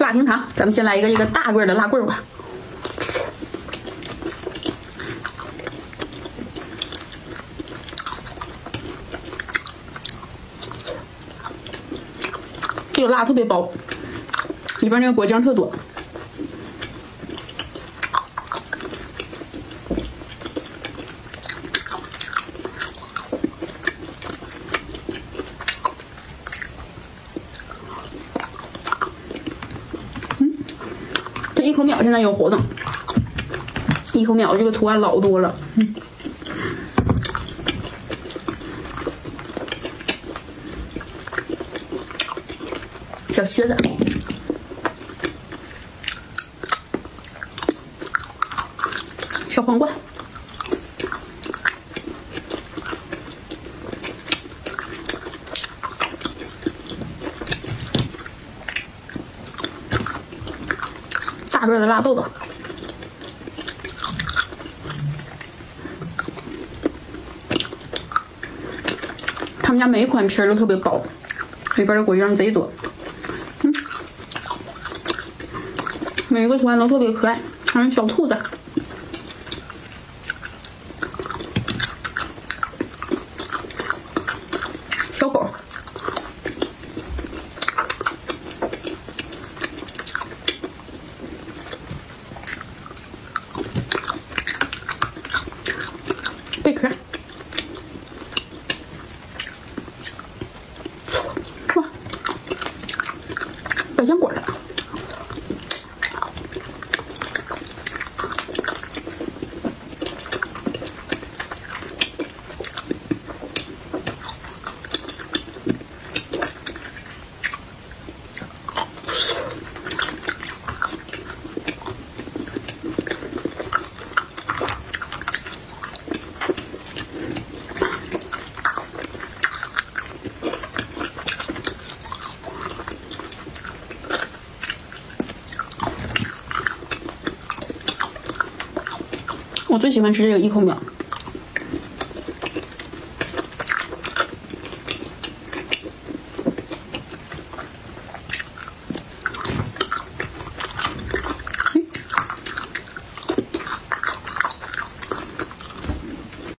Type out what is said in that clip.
辣平糖，咱们先来一个大棍的辣棍吧。这个辣特别薄，里边那个果酱特多。这一口秒现在有活动，一口秒这个图案老多了。小靴子，小黄瓜，大个的辣豆豆，他们家每一款皮儿都特别薄，里边的果酱贼多。每一个图案都特别可爱，还有小兔子。小狗。贝壳。哇，百香果了。我最喜欢吃这个一口秒。